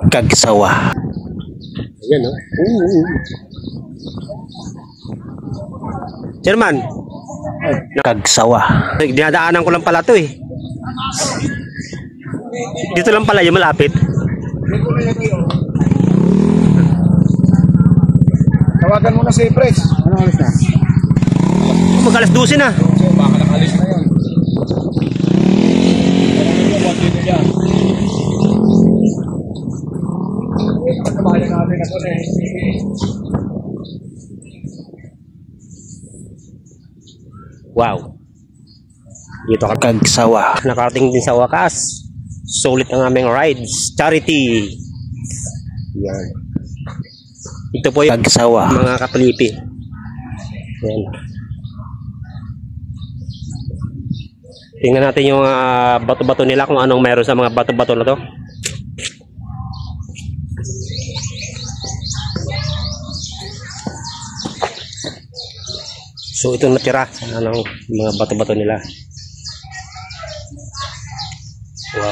Kagsawa. Ayan, no? Chairman, Kagsawa. Dinadaanan ko lang pala to eh. Dito lang pala yung malapit. Tawagan mo na si Pres. Ano alis na? Mag-alas 12 na. Baka nakalis na yan. Wow. Dito ka Kagsawa. Nakarating din sa wakas. Sulit ang aming rides. Charity. Yan. Ito po yung Kagsawa, mga kapalipi. Yan. Tingnan natin yung bato-bato nila kung anong meron sa mga bato-bato na to. So itong natira, anong mga bato-bato nila. Wow.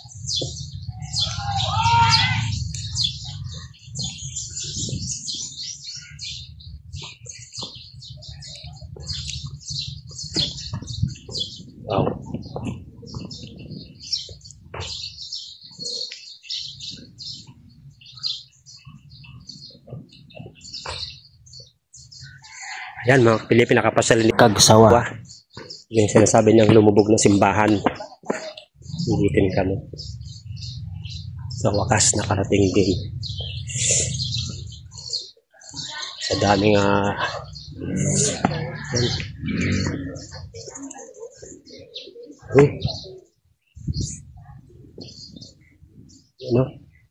Wow. Ayan mga Pilipin, nakapasal ni Kagsawa. Yung sinasabi niyang lumubog na simbahan. Ulitin kami. Sa wakas nakarating din. Sa daming ano?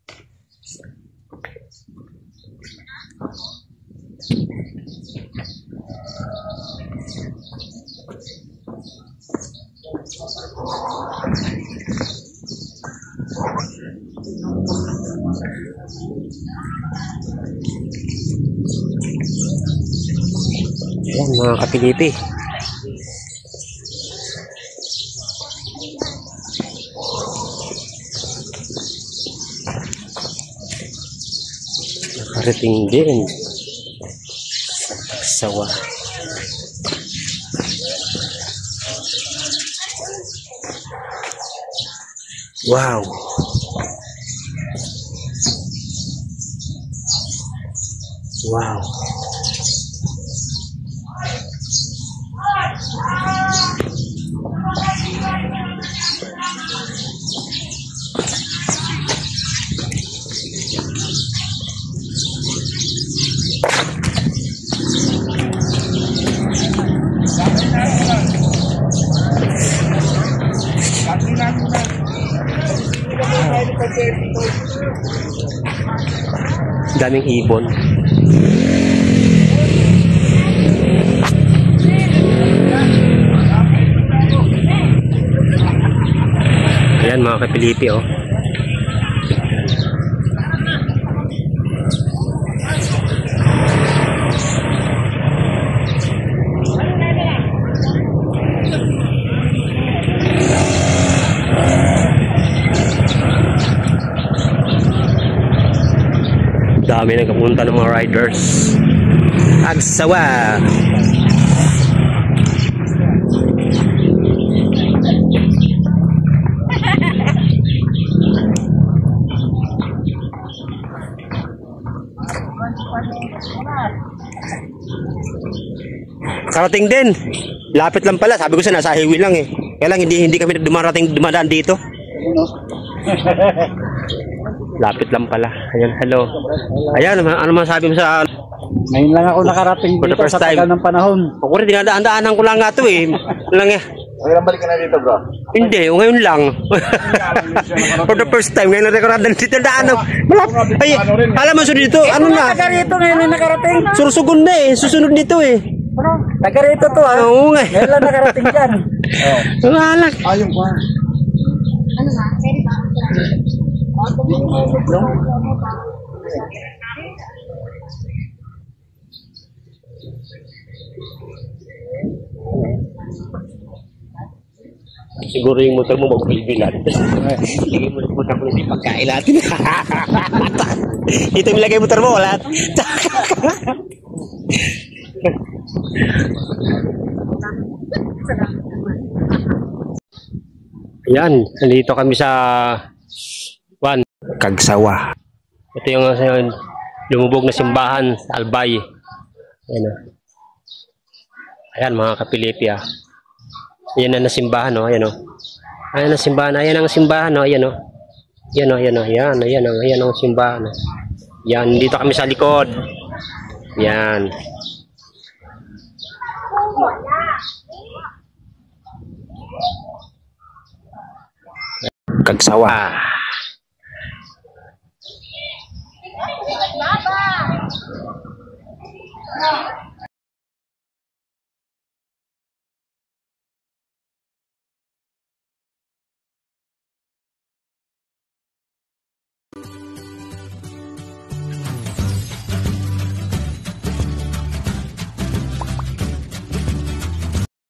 Ayan mga kapilipi. Nakarating din sa Kagsawa. Wow. Wow. Daming ibon. Ayan mga kapilipi, oh. Dami nagkapunta ng mga riders. Kagsawa. Karating din. Lapit lang pala. Sabi ko sa nasa highway lang eh. Kaya lang hindi kami dumadaan dito. Lapit lang pala. Ayan, hello. Ayan, ano masabi mo sa... Ngayon lang ako nakarating for the dito first sa tagal time ng panahon. Ako rin, dinadaan-daanan ko lang nga ito eh. Lang eh. Ngayon balik ka na dito, bro? Hindi, ngayon lang. For the first time, ngayon na nakarating dito. Ay, alam mo, sunod dito, ano na? Taga rito ngayon na nakarating. Sursugon na eh, susunod dito eh. Taga rito to ah. Oo nga. Ngayon lang nakarating dyan. Alak. Ayun pa. Ano ba? Siguro yung motor mo magpilibilan. Lagay mo yung motor mo hindi pagkain natin. Dito yung lagay yung motor mo, wala. Ayan, nandito kami sa Kagsawa. Ito yung lumubog na simbahan sa Albay. Ayan, ayan mga kapilipia. Ayan na simbahan, oh. Ayan, oh. Ayan ang simbahan. Ayan ang simbahan, oh. Ayan, oh. Ayan, oh. Ayan, oh. Ayan, ayan, oh. Ayan ang simbahan. Oh. Ayan, dito kami sa likod. Ayan. Kagsawa. Baba!